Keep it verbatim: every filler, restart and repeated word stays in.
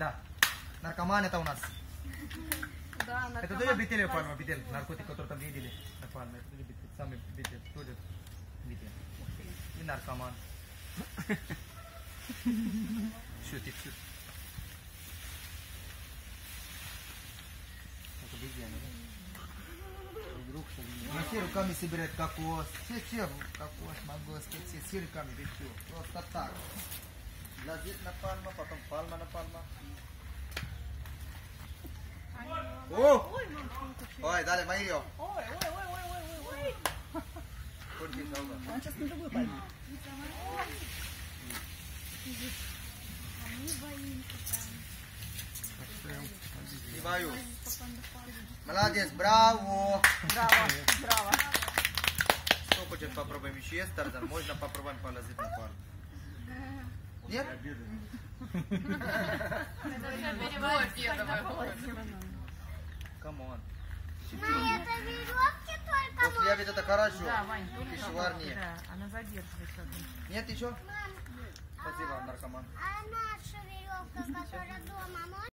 Да. Наркоман это у нас. Да, наркоман. Это тоже битель пальма, битель. Наркотик, который там видели на пальме. Это тоже битель. Самый битель. Тоже битель. И наркоман. Все, ты все. Это бездельно, да? Ну, все руками собирают кокос. Все, все, кокос, мангосты, все, все руками, ведь все. Просто так. Лазит на пальма, потом пальма на пальма. О! Ой, дали мое. Ой, ой, ой, ой, ой, ой, ой. Он сейчас на другую пальму. Не боюсь. Молодец, браво. Браво, браво. Что хочет попробуем еще есть, Тарзан? Можно попробуем полазить на пальму. Нет? Камон. На этой веревке только После обеда это хорошо. Да, Вань, только Пищеварение. да, она задерживает. Нет еще? Спасибо, наркоман. а наша веревка, которая дома,